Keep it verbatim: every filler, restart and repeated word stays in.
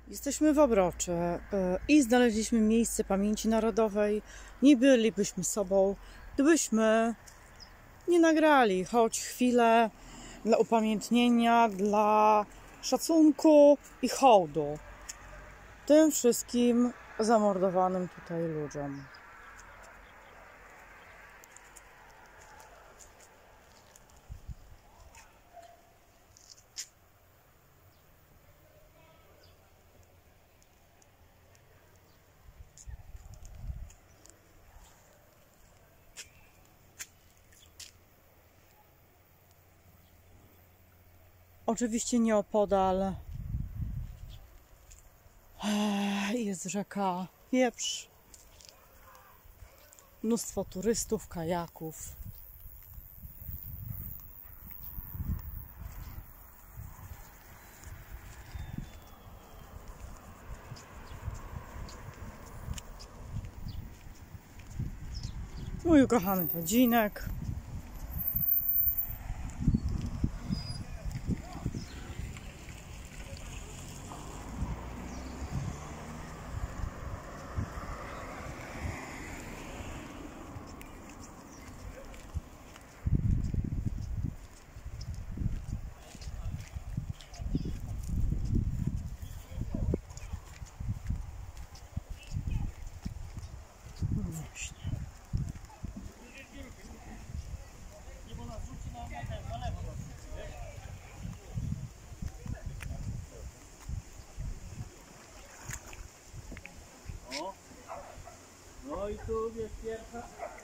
Jesteśmy w Obroczy i znaleźliśmy miejsce pamięci narodowej. Nie bylibyśmy sobą, gdybyśmy nie nagrali choć chwilę dla upamiętnienia, dla szacunku i hołdu tym wszystkim zamordowanym tutaj ludziom. Oczywiście nieopodal jest rzeka Wieprz, mnóstwo turystów, kajaków. Mój ukochany rodzinek. No i tu jest pierwsza